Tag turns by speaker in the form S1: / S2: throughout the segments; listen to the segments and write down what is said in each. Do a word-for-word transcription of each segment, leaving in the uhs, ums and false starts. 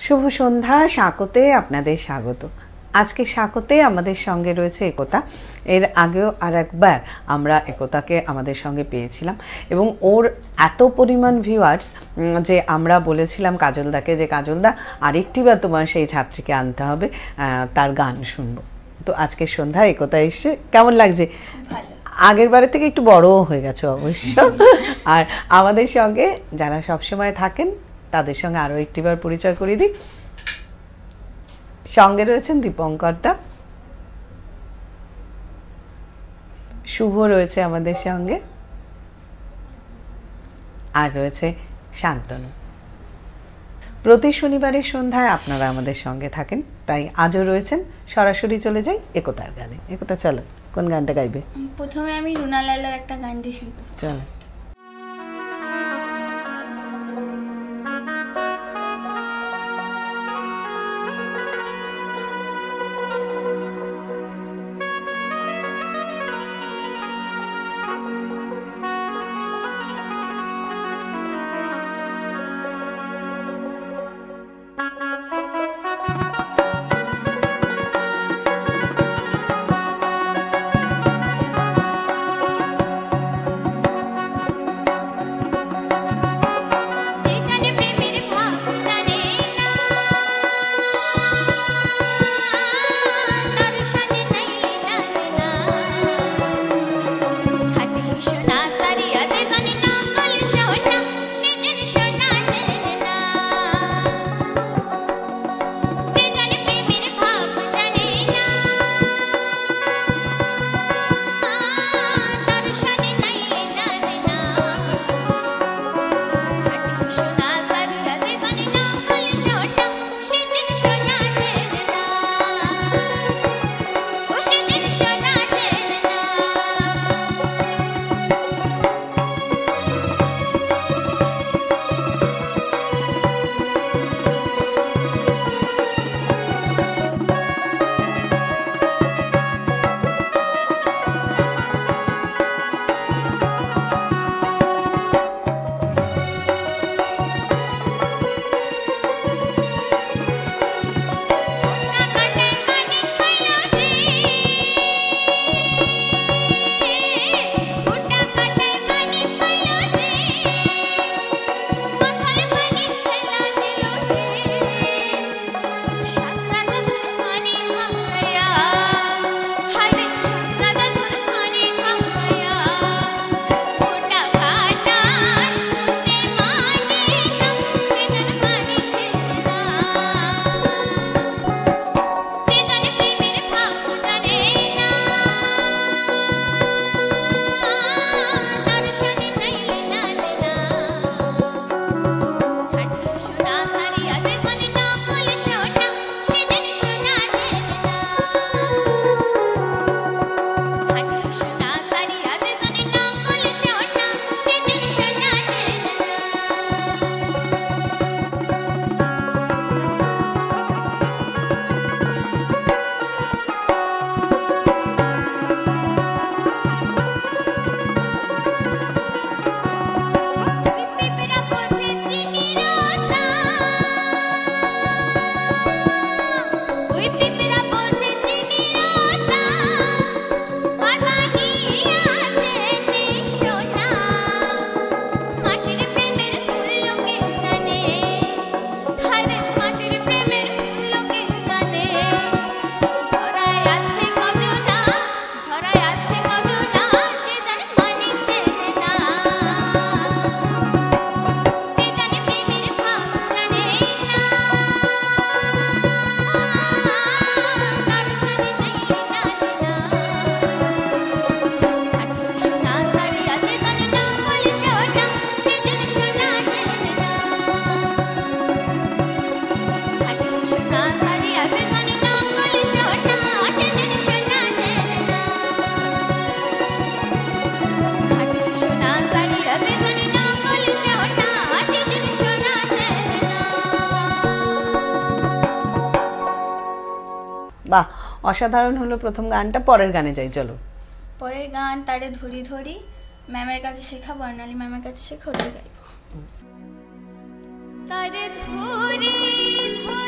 S1: শুভ সন্ধ্যা। সাকোতে আপনাদের স্বাগত। আজকে সাকোতে আমাদের সঙ্গে রয়েছে একতা। এর আগেও আর একবার আমরা একতাকে আমাদের সঙ্গে পেয়েছিলাম এবং ওর এত পরিমাণ ভিউয়ার্স যে আমরা বলেছিলাম কাজলদাকে যে কাজলদা আরেকটিবার তোমার সেই ছাত্রীকে আনতে হবে, তার গান শুনবো। তো আজকে সন্ধ্যা একতা এসছে, কেমন লাগছে? আগের বারের থেকে একটু বড়ও হয়ে গেছে অবশ্য। আর আমাদের সঙ্গে যারা সবসময় থাকেন তাদের সঙ্গে আরও একটিবার পরিচয় করিয়ে দিই। সঙ্গে রয়েছেন দীপঙ্কর দা, শুভ রয়েছে আমাদের সঙ্গে, আর রয়েছে শান্তনু। প্রতি শনিবারের সন্ধ্যায় আপনারা আমাদের সঙ্গে থাকেন, তাই আজও রয়েছেন। সরাসরি চলে যাই একতার গানে। একতা চলো, কোন গানটা গাইবে?
S2: প্রথমে আমি রুনা লালার একটা গান দিয়ে শুরু করব।
S1: চলো। বাহ, অসাধারণ হলো প্রথম গানটা। পরের গানে যাই চলো।
S2: পরের গান তারে ধরি ধরি, ম্যামের কাছে শেখা, বর্ণালী ম্যামের কাছে শেখা, ওটাই গাইব। তারে ধরি ধরি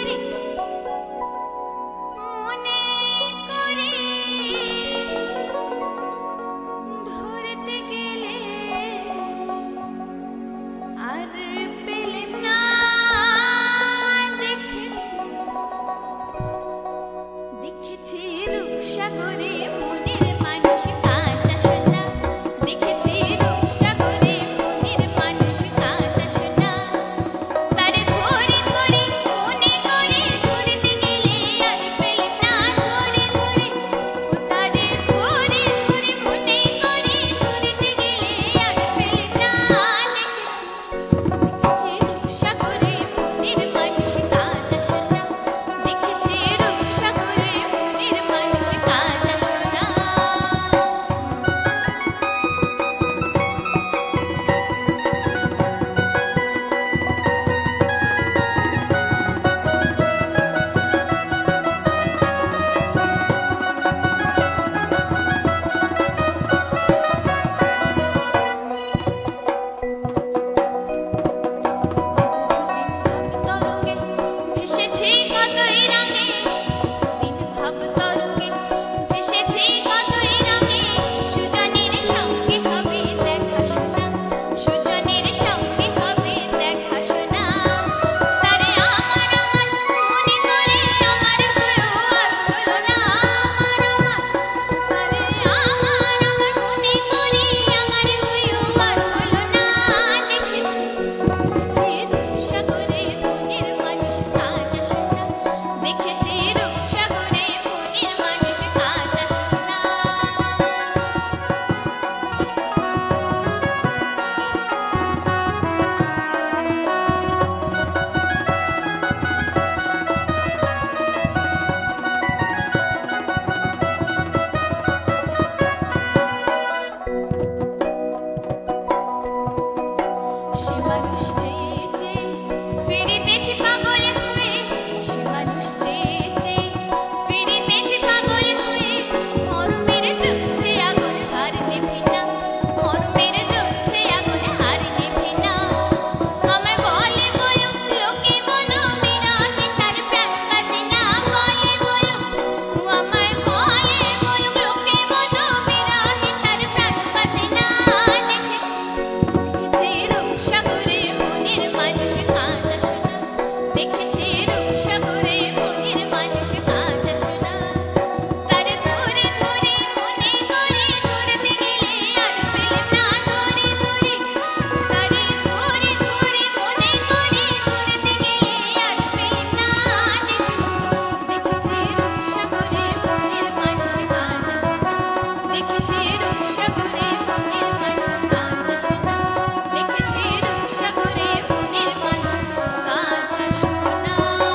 S2: রূপসাগরে মনের মানুষ কাঁচা সোনা তারে ধরে ধরে মনে করে ধরতে গেলে আর পেলাম না ধরে ধরে তারে ধরে ধরে মনে করে ধরতে গেলে আর পেলাম না দেখেছি দেখেছি রূপসাগরে মনের মানুষ কাঁচা সোনা দেখেছি রূপসাগরে মনের মানুষ কাঁচা সোনা দেখেছি রূপসাগরে মনের মানুষ কাঁচা সোনা।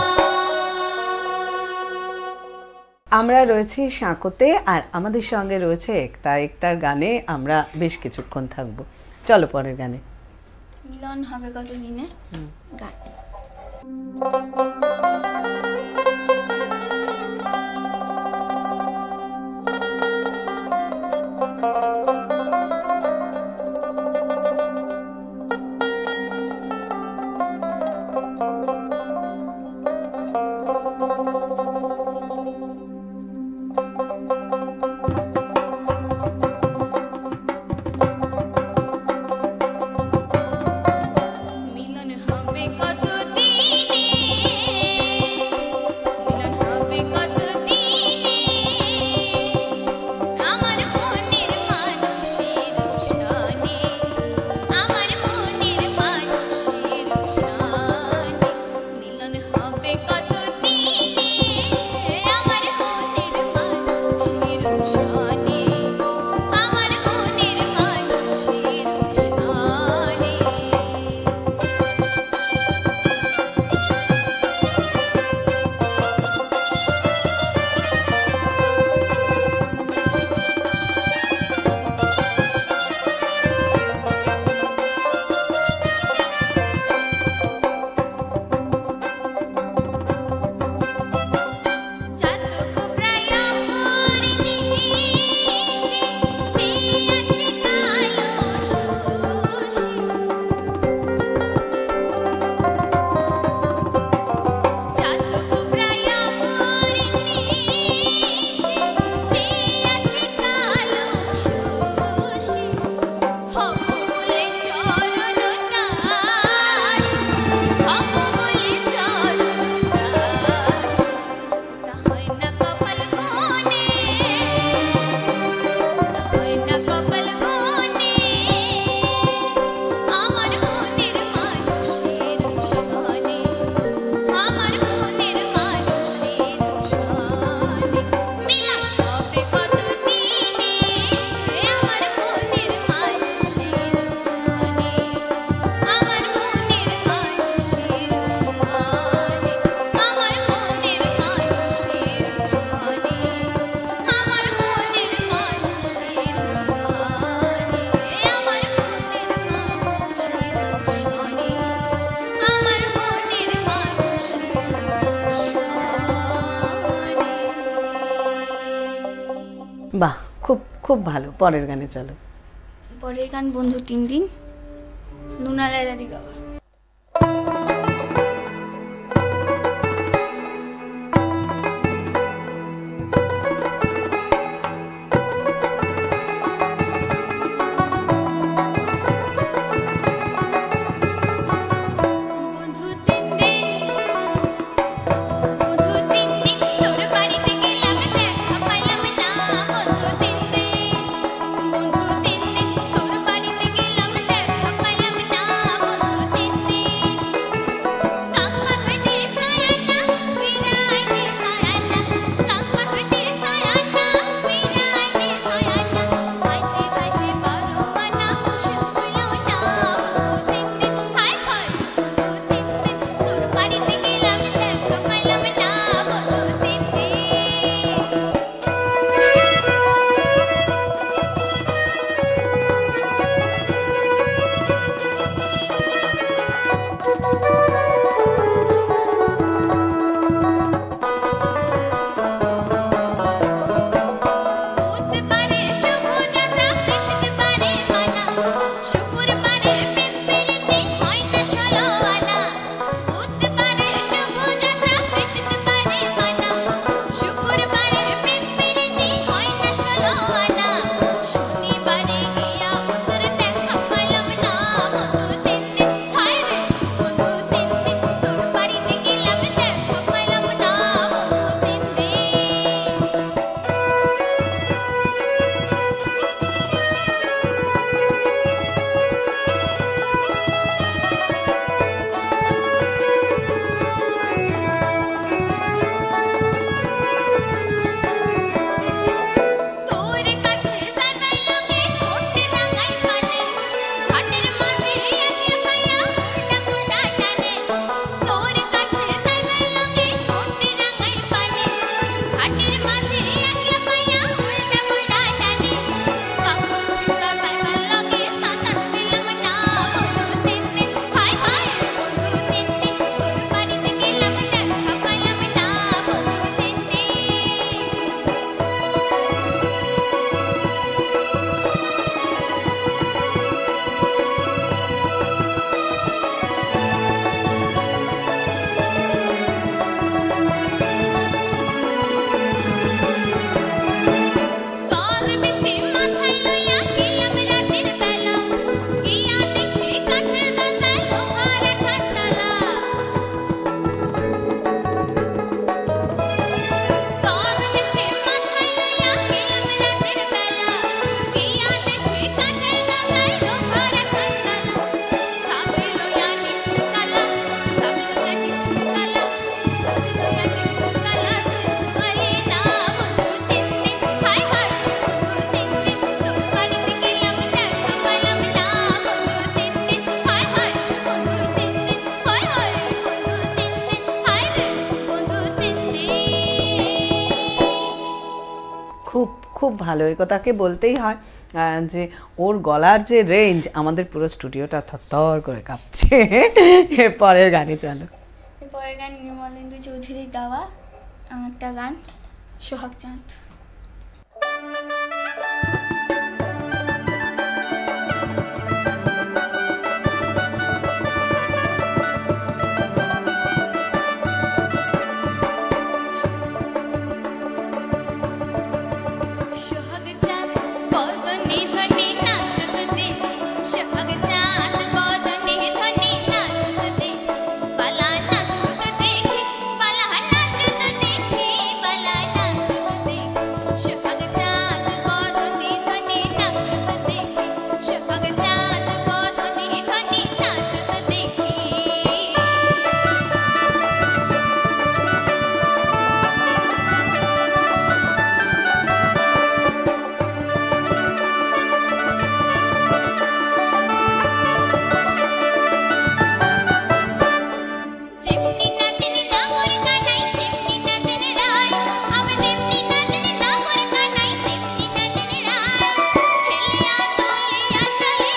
S1: আমরা রয়েছি সাঁকোতে আর আমাদের সঙ্গে রয়েছে একতা। একতার গানে আমরা বেশ কিছুক্ষণ থাকবো। চলো পরের গানে।
S2: মিলন হবে কত দিনে গান। মিলন হবে কত দিনে মিলন হবে কত দিনে আমার মনের মানুষের সনে আমার মনের মানুষের সনে মিলন হবে কত দিনে আমার মনের মানুষের সনে আমার মনের মানুষের সনে। চাতক প্রায় হরিণীশে চেয়ে আছে কালো শোষে চাতক প্রায় হরিণীশে চেয়ে আছে কালো শোষে হব বলে চরণ দাস হব বলে চরণ দাস তা হয় না কপাল গুনে হয় না কপাল গুনে আমার মনের মানুষের সনে আমার মনের মানুষের সনে মিলন হবে কত দিনে আমার মনের মানুষের সনে আমার মনের মানুষের সনে আমার মনের মানুষের সনে আমার মনের মানুষের সনে আমার মনের মানুষের সনে আমার মনের মানুষের সনে।
S1: বাহ, খুব খুব ভালো। পরের গানে চলো।
S2: পরের গান বন্ধু তিন দিন লুনালা দাদি গাওয়া। বন্ধু তিন দিন বন্ধু তিন দিন তোর বাড়িতে গেলাম দেখা পাইলাম না বন্ধু তিন দিন বন্ধু তিন দিন তোর বাড়িতে গেলাম দেখা পাইলাম না বন্ধু
S1: খুব ভালো, এই কথাকে বলতেই হয় আহ, যে ওর গলার যে রেঞ্জ আমাদের পুরো স্টুডিওটা থরথর করে কাঁপছে। এর পরের গানে চলো।
S3: এরপরের গান নির্মলেন্দু চৌধুরীর গাওয়া একটা গান, সোহাগ চাঁদ।
S2: সোহাগ চাঁদ বদনে ধনে নাচত দেখি, সোহাগ চাঁদ বদনে ধনে নাচত দেখি, বালা নাচত দেখি, বালা নাচত দেখি, বালা নাচত দেখি, সোহাগ চাঁদ বদনে ধনে নাচত দেখি, সোহাগ চাঁদ বদনে ধনে নাচত দেখি। যেমনি নাচেন নাগর কানাই তেমনি নাচেন রায়, আমি যেমনি নাচেন নাগর কানাই তেমনি নাচেন রায়, হেলিয়া তুলিয়া চলে,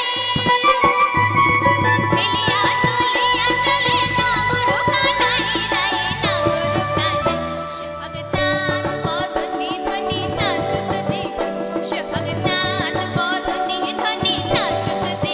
S2: হেলিয়া তুলিয়া চলে নাগর কানাই রায়, নাগর কানাই। সোহাগ চাঁদ বদনে ধনে নাচত দেখি, সোহাগ চাঁদ বদনে ধনে নাচত দেখি।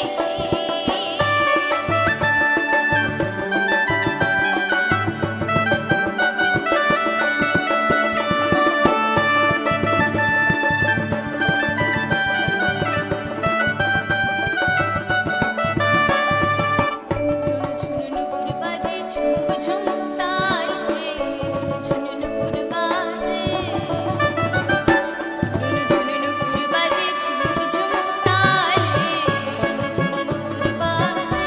S2: রুনু ঝুনু নুপুর বাজে ঝুমুক ঝুমুক তাল রে, রুনু ঝুনু নুপুর বাজে, রুনু ঝুনু নুপুর বাজে ঝুমুক ঝুমুক তাল রে, রুনু ঝুনু নুপুর বাজে।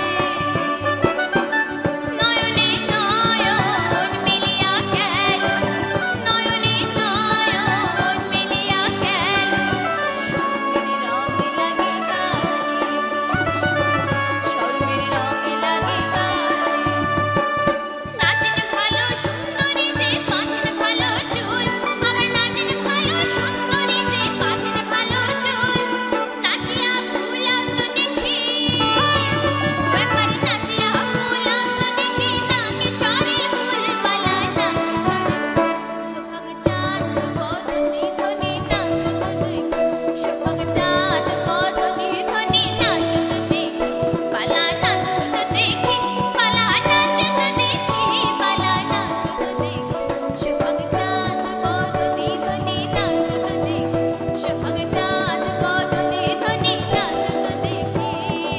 S2: নয়নে নয়ন মিলিয়া গেল, নয়নে নয়ন মিলিয়া গেল, শরমের রং লাগে গায়ে গো, শরমের রং লাগে গায়ে। নাচেন ভালো সুন্দরী যে বাঁধেন ভালো চুল, আমার নাচেন ভালো সুন্দরী যে বাঁধেন ভালো চুল, নাচিয়া ফুলাও তো দেখি, একবার নাচিয়া ফুলাও তো দেখি, নাগেশ্বরের ফুল বালা নাগেশ্বরের। সোহাগ চাঁদ বদনে ধনে নাচত দেখি, সোহাগ চাঁদ বদনে ধনে নাচত দেখি, বালা নাচত দেখি, বালা নাচত দেখি, বালা নাচত দেখি, সোহাগ চাঁদ বদনে ধনে নাচত দেখি, সোহাগ চাঁদ বদনে ধনে নাচত দেখি।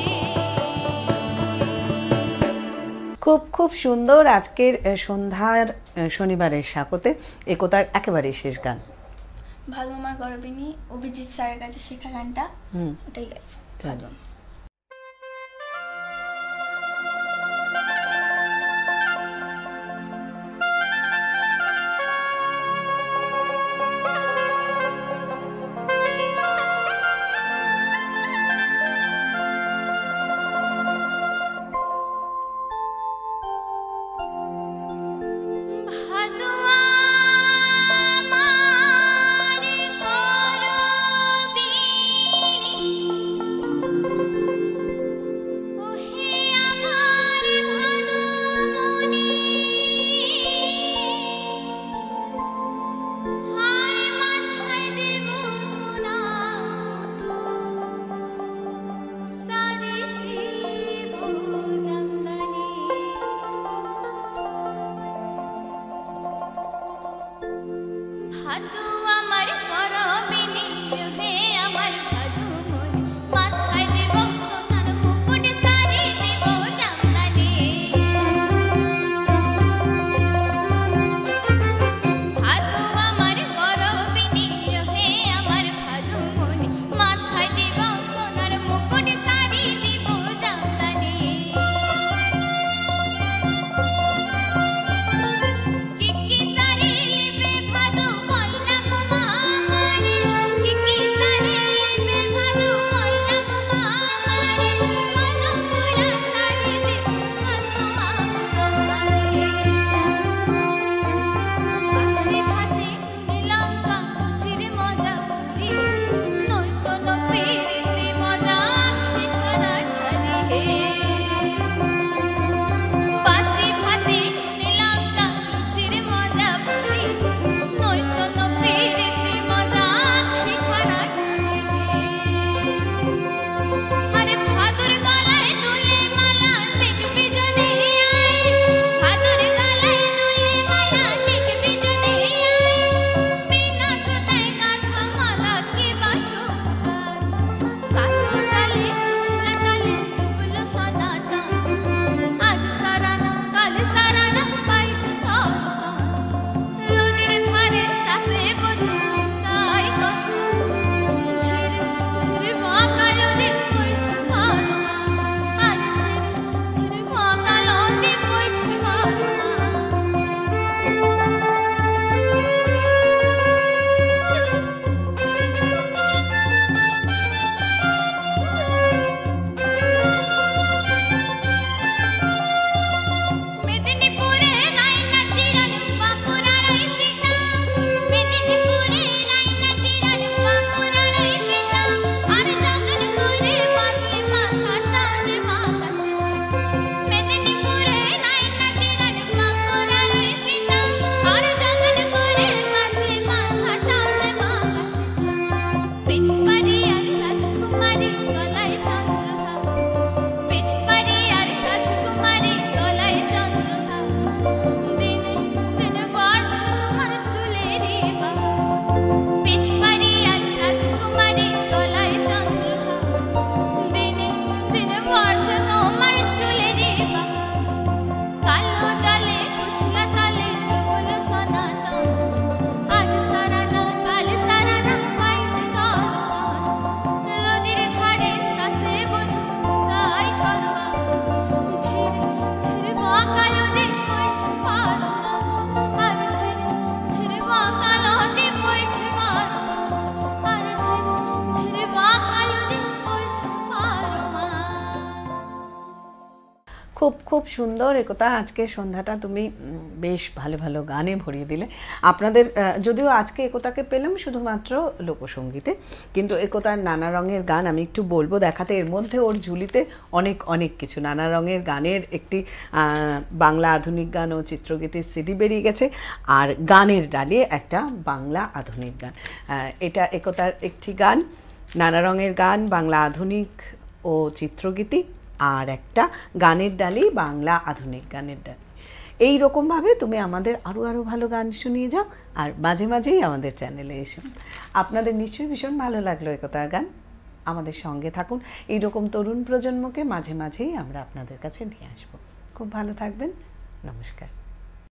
S1: খুব খুব সুন্দর আজকের আহ, সন্ধ্যার আহ, শনিবারের স্বাগতে একতার একেবারে শেষ গান।
S3: ভালো আমার গরবিনী, অভিজিৎ স্যারের কাছে শেখা গানটা,
S1: হুম,
S3: ওটাই গাই।
S1: চলো।
S2: ভাদু আমার করবিনী, ওহে আমার ভাদুমণি, আর মাথায় দেব সোনা মুকুট, সারে দেব জামদানি। ভাদু আমার করবিনী, হে আমার ভাদুমণি, মাথায় দেব সোনার মুকুট, সারি দেব জামদানি। ভাদু আমার করবিনী, হে আমার ভাদুমণি, মাথায় দেব সোনার মুকুট, সারি দেব জামদানি। কি কি সারি লিবে ভাদু বল না গো
S1: খুব খুব সুন্দর একতা, আজকে সন্ধ্যাটা তুমি উম, বেশ ভালো ভালো গানে ভরিয়ে দিলে। আপনাদের আহ, যদিও আজকে একতাকে পেলাম শুধুমাত্র লোকসঙ্গীতে, কিন্তু একতার নানা রঙের গান আমি একটু বলবো দেখাতে। এর মধ্যে ওর ঝুলিতে অনেক অনেক কিছু নানা রঙের গানের একটি আহ, বাংলা আধুনিক গান ও চিত্রগীতির সিডি বেরিয়ে গেছে, আর গানের ডালিয়ে একটা বাংলা আধুনিক গান। আহ, এটা একতার একটি গান, নানা রঙের গান, বাংলা আধুনিক ও চিত্রগীতি, আর একটা গানের ডালি বাংলা আধুনিক গানের ডালি। এই রকমভাবে তুমি আমাদের আরও আরও ভালো গান শুনিয়ে যাও, আর মাঝে মাঝেই আমাদের চ্যানেলে এসো। আপনাদের নিশ্চয়ই ভীষণ ভালো লাগলো একতার গান। আমাদের সঙ্গে থাকুন, এইরকম তরুণ প্রজন্মকে মাঝে মাঝেই আমরা আপনাদের কাছে নিয়ে আসবো। খুব ভালো থাকবেন, নমস্কার।